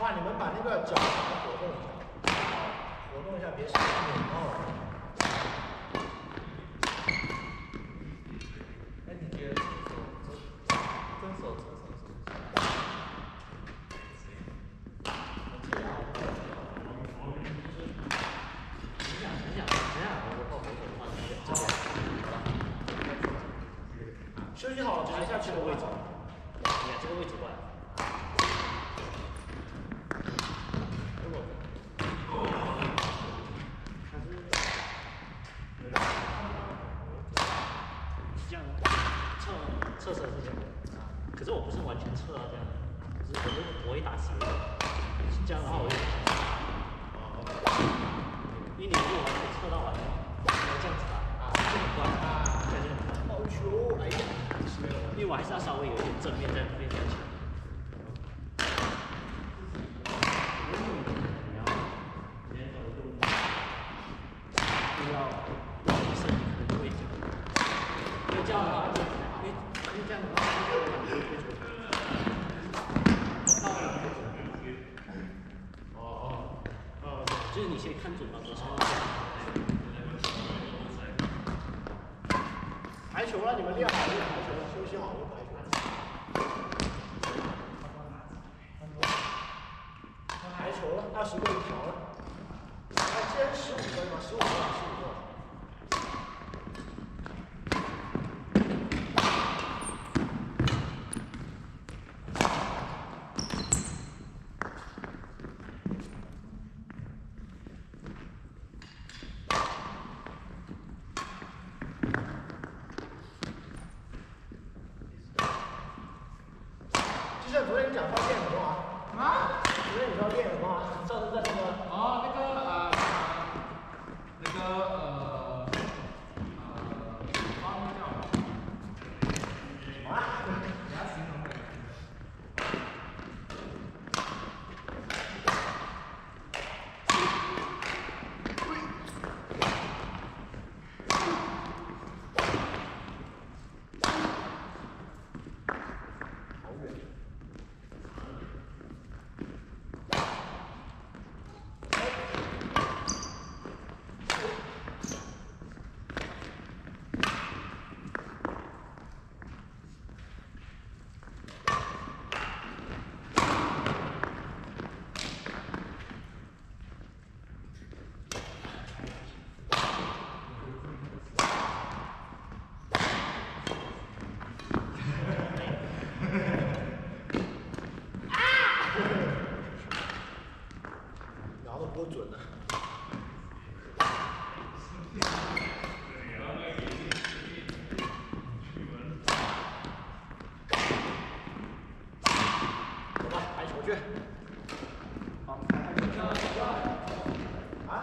话，你们把那个脚活动一下，活动一下，别使劲拧哦。 哎，你觉得真手车什么？ 休息好了，抬下去的位置。 你看这个位置过来。是这样的，侧是这样的啊，可是我不是完全侧到这样的，我会打直的，是这样的话我就，因为你如果完全侧到完了，要这样子打，就很关，这样就很关。 好球，哎呀， 因为我还是要稍微有一点正面在那边才行。就是你先看准了多少。 排球了，你们练好练排球了，休息好就排球。排球了，20个一条了。今天15分吗？15个，15个。昨天你讲到练什么啊？啊？昨天你说练什么啊？上次在什么？ 哦， 不准的。走吧，排球去。好，排球去。啊？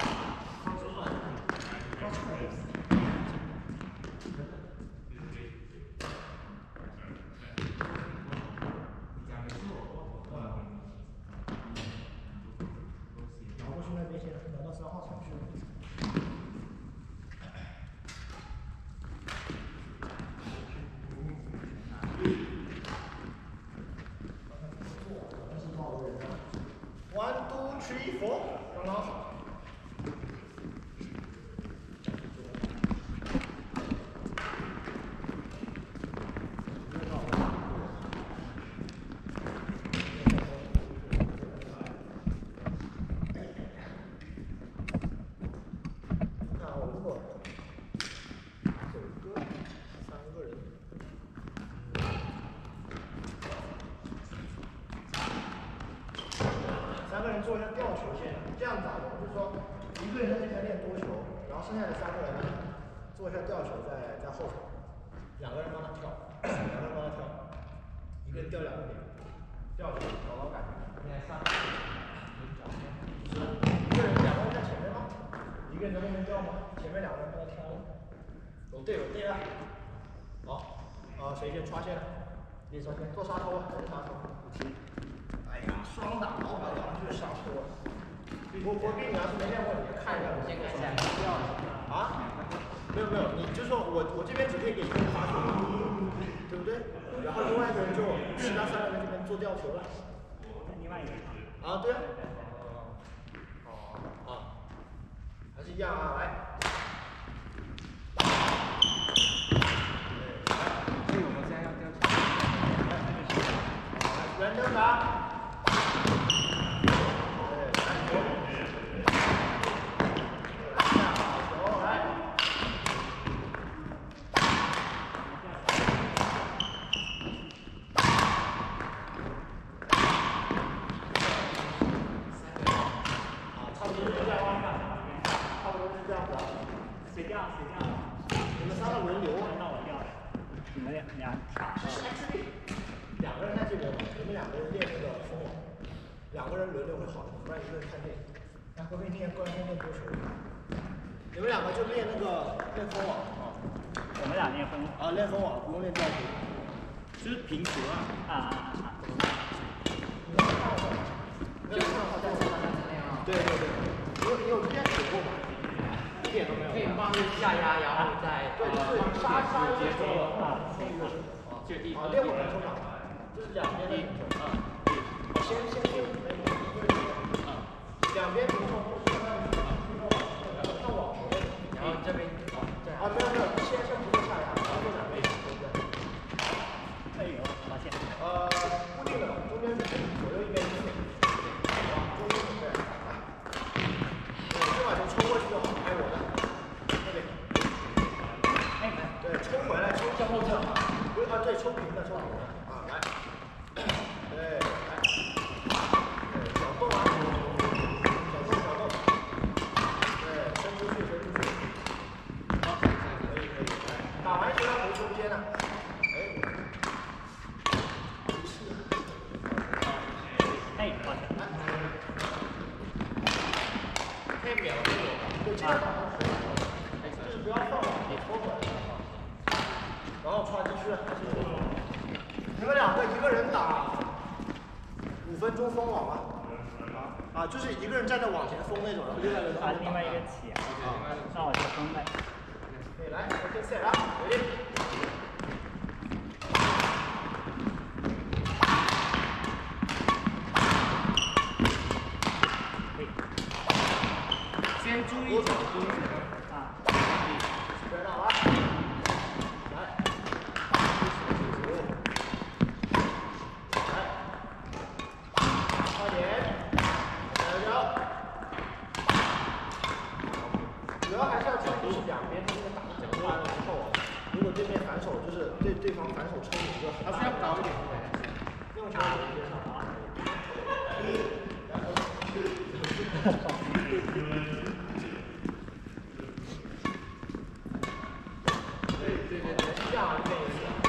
那边先拿到3号场去了。1 2 3 4，刚刚好。3个人做一下吊球先，这样打的，就是说1个人在这边练多球，然后剩下的3个人呢做一下吊球在后场，2个人帮他跳，2个人帮他跳，1个人吊2个点，吊球找到感觉。现在上，是1个人2个人在前面吗？1个人在后面吊吗？前面2个人帮他挑。有队了。好，谁先刷线？你首先做杀头吧，做杀头。哎呀，双打，老板娘就是上车。我给你要是没练过，你就看一下，我先看一下。啊？没有，你就说我这边只可以给1个人发球，对不对？然后另外1个人就其他3个人这边做吊球了。 另外一个。 啊，对啊。还是一样啊，来。 所以我们现在要调查。 圆正打。 谁掉？ 你们3个轮流， 那我掉了。你们俩跳。 2个人在这边嘛，你们2个人练那个风网，2个人轮流会好一点，不然1个人太累。来，关天练多球。你们2个就练那个练风网啊。 我们俩练风网。 啊，练风网不用练吊球。 就是平球啊。 你们看过吗？没有看过在那样。对，你有练球过吗？一点都没有。可以帮下压，然后再杀节奏啊，练我们通常就是两边的平球啊，先练两边平球，看网球，然后这边没有，先不做下压，然后做两边平球这样。 哎呦，发现。 固定的，中间左右一边中间对，这把球抽过去就好，还有我的这边。对，抽回来，抽向后侧，对，抽平的啊，来，对，来，对，小动啊，小动，对，伸出去，好，可以，来，打完球要回中间了， 好的， 可以秒这个，对，这样打就是不要放网，你抽回来。然后穿进去，你们2个一个人打5分钟封网吗？就是一个人站在网前封那种，然后另外一个人打。 另外一个起。那我就封呗。 对，来，OK set 啊，ready。 先注意角度。 别打了。来，快点，加油！主要还是要注意，就是两边的那个打的脚宽了之后，如果对面反手就是对方反手抽你一个很大的， 需要高一点， 用球接上啊。对，这样练一次。